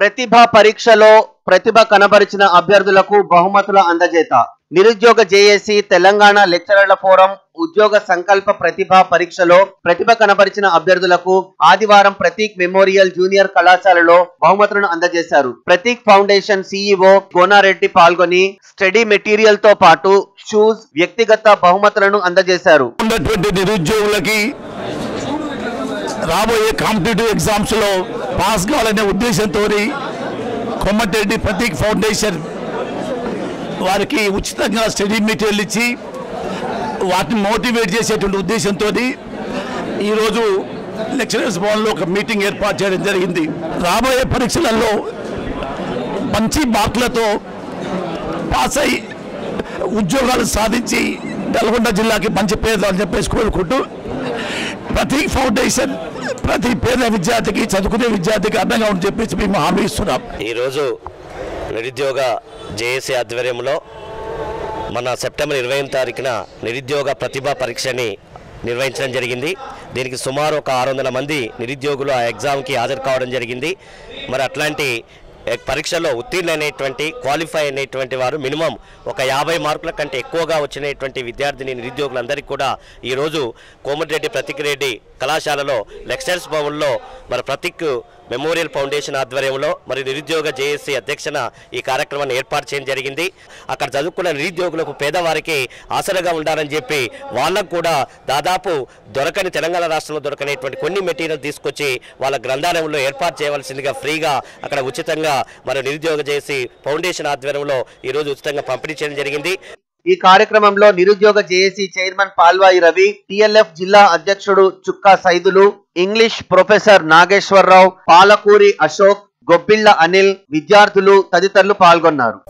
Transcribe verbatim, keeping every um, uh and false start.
ప్రతిభా పరీక్షలో ప్రతిభ కనబరిచిన అభ్యర్థులకు బహుమతుల అందజేత. నిరుద్యోగ జేఏసీ తెలంగాణ లెక్చరర్ల ఫోరం ఉద్యోగ సంకల్ప ప్రతిభా పరీక్షలో ప్రతిభ కనబరిచిన అభ్యర్థులకు ఆదివారం ప్రతీక్ మెమోరియల్ జూనియర్ కళాశాలలో బహుమతులను అందజేశారు. ప్రతీక్ ఫౌండేషన్ సీఈఓ గోనారెడ్డి పాల్గొని స్టడీ మెటీరియల్ తో పాటు షూస్, వ్యక్తిగత బహుమతులను అందజేశారు. నిరుద్యోగులకి రాబోయే కాంపిటేటివ్ ఎగ్జామ్స్ లో పాస్ కావాలనే ఉద్దేశంతో కొమ్మటిరెడ్డి ప్రతీక్ ఫౌండేషన్ వారికి ఉచితంగా స్టడీ మెటీరియల్ ఇచ్చి వాటిని మోటివేట్ చేసేటువంటి ఉద్దేశంతో ఈరోజు లెక్చరర్స్ భవన్లో ఒక మీటింగ్ ఏర్పాటు చేయడం జరిగింది. రాబోయే పరీక్షలలో మంచి మార్కులతో పాస్ అయి ఉద్యోగాలు సాధించి నల్గొండ జిల్లాకి మంచి పేరు అని చెప్పేసి కోరుకుంటూ ప్రతీక్ ఫౌండేషన్ ప్రతి పేద విద్యార్థికి, చదువుకునే విద్యార్థికి అందంగా ఉండి చెప్పేసి మేము హామీ ఇస్తున్నాం. ఈరోజు నిరుద్యోగ జేఏసీ ఆధ్వర్యంలో మన సెప్టెంబర్ ఇరవై తారీఖున నిరుద్యోగ ప్రతిభా పరీక్షని నిర్వహించడం జరిగింది. దీనికి సుమారు ఒక ఆరు వందల మంది నిరుద్యోగులు ఆ ఎగ్జామ్కి హాజరు కావడం జరిగింది. మరి అట్లాంటి పరీక్షలో ఉత్తీర్ణమైనటువంటి క్వాలిఫై అయినటువంటి వారు మినిమం ఒక యాభై మార్కుల కంటే ఎక్కువగా వచ్చినటువంటి విద్యార్థిని నిరుద్యోగులందరికీ కూడా ఈరోజు కోమటిరెడ్డి ప్రతీక్ రెడ్డి కళాశాలలో లెక్చరర్స్ భవన్లో మరి ప్రతీక్ మెమోరియల్ ఫౌండేషన్ ఆధ్వర్యంలో మరి నిరుద్యోగ జేఏసీ అధ్యక్షన ఈ కార్యక్రమాన్ని ఏర్పాటు చేయడం జరిగింది. అక్కడ చదువుకున్న నిరుద్యోగులకు, పేదవారికి ఆసరగా ఉండాలని చెప్పి వాళ్ళకు కూడా దాదాపు దొరకని తెలంగాణ రాష్ట్రంలో దొరకనేటువంటి కొన్ని మెటీరియల్ తీసుకొచ్చి వాళ్ళ గ్రంథాలయంలో ఏర్పాటు చేయవలసిందిగా ఫ్రీగా అక్కడ ఉచితంగా మరి నిరుద్యోగ జేఏసీ ఫౌండేషన్ ఆధ్వర్యంలో ఈరోజు ఉచితంగా పంపిణీ చేయడం జరిగింది. ఈ కార్యక్రమంలో నిరుద్యోగ JAC chairman Palvai Ravi, TLF జిల్లా అధ్యక్షుడు చుక్కా సైదులు, ఇంగ్లీష్ ప్రొఫెసర్ నాగేశ్వరరావు, పాలకూరి అశోక్, గొబ్బిళ్ల అనిల్, విద్యార్థులు తదితరులు పాల్గొన్నారు.